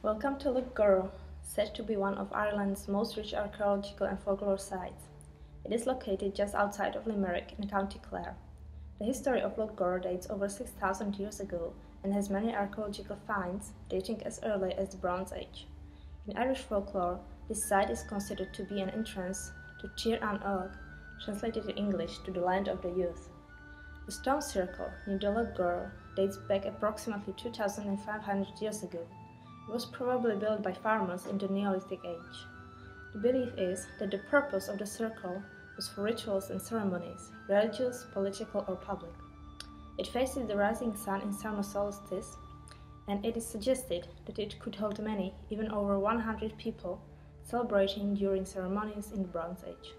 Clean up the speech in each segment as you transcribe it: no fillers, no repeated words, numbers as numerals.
Welcome to Loughgorrel, said to be one of Ireland's most rich archaeological and folklore sites. It is located just outside of Limerick in County Clare. The history of Loughgorrel dates over 6,000 years ago and has many archaeological finds dating as early as the Bronze Age. In Irish folklore, this site is considered to be an entrance to Tír an Og, translated in English to the land of the youth. The stone circle near the Loughgorrel dates back approximately 2,500 years ago. It was probably built by farmers in the Neolithic age. The belief is that the purpose of the circle was for rituals and ceremonies, religious, political, or public. It faces the rising sun in summer solstice, and it is suggested that it could hold many, even over 100 people, celebrating during ceremonies in the Bronze Age.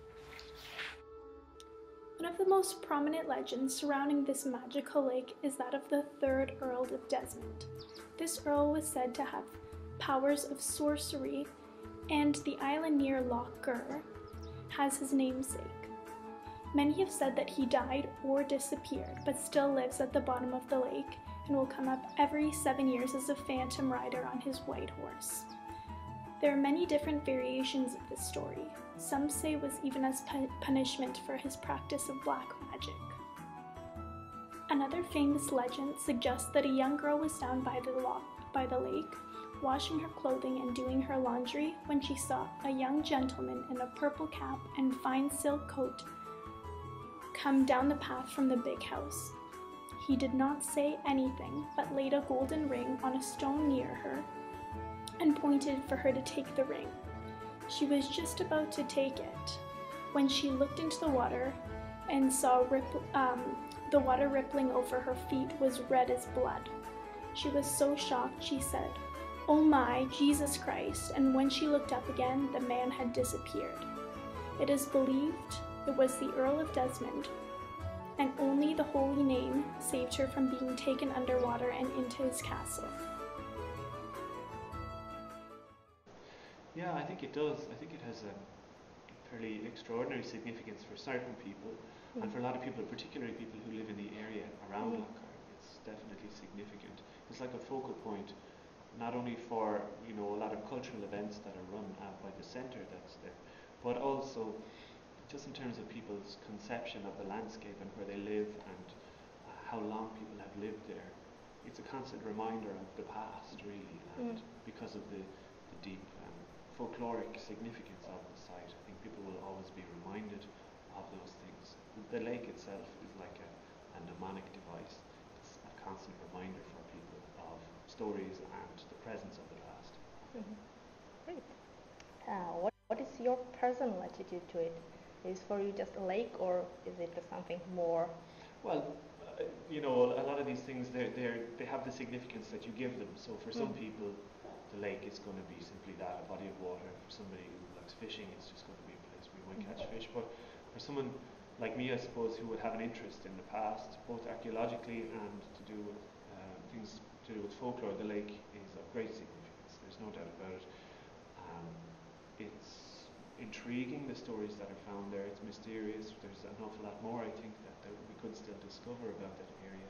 One of the most prominent legends surrounding this magical lake is that of the third Earl of Desmond. This earl was said to have powers of sorcery, and the island near Lough Gur has his namesake. Many have said that he died or disappeared, but still lives at the bottom of the lake and will come up every 7 years as a phantom rider on his white horse. There are many different variations of this story. Some say it was even as punishment for his practice of black magic. Another famous legend suggests that a young girl was down by the lake, washing her clothing and doing her laundry when she saw a young gentleman in a purple cap and fine silk coat come down the path from the big house. He did not say anything, but laid a golden ring on a stone near her and pointed for her to take the ring. She was just about to take it when she looked into the water and saw the water rippling over her feet was red as blood. She was so shocked she said, "Oh my, Jesus Christ," and when she looked up again, the man had disappeared. It is believed it was the Earl of Desmond, and only the holy name saved her from being taken underwater and into his castle. Yeah, I think it does. I think it has a fairly extraordinary significance for certain people, and for a lot of people, particularly people who live in the area around Lough Gur. It's definitely significant. It's like a focal point, not only for a lot of cultural events that are run by the centre that's there, but also just in terms of people's conception of the landscape and where they live and how long people have lived there. It's a constant reminder of the past, really, and because of the deep folkloric significance of the site, I think people will always be reminded of those things. The lake itself is like a mnemonic device. It's a constant reminder for people of stories and the presence of the past. Great. What is your personal attitude to it? Is for you just a lake, or is it something more? Well, a lot of these things, they have the significance that you give them. So for some people, the lake is going to be simply that, a body of water. For somebody who likes fishing, it's just going to be a place where you might catch fish. But for someone like me, I suppose, who would have an interest in the past, both archaeologically and to do with things to do with folklore, the lake is of great significance. There's no doubt about it. It's intriguing, the stories that are found there. It's mysterious. There's an awful lot more, I think, that we could still discover about that area.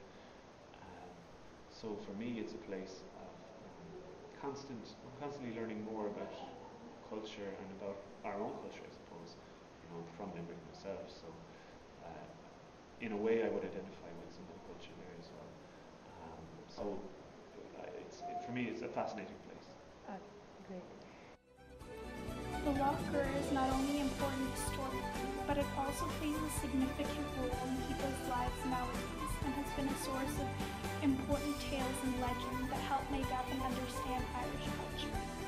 So for me, it's a place of constantly learning more about culture and about our own culture, I suppose, from Limerick myself. So in a way, I would identify with some of the culture there as well. For me, it's a fascinating place. Great. The Lough Gur is not only important historically, but it also plays a significant role in people's lives nowadays and has been a source of important tales and legend that help make up and understand Irish culture.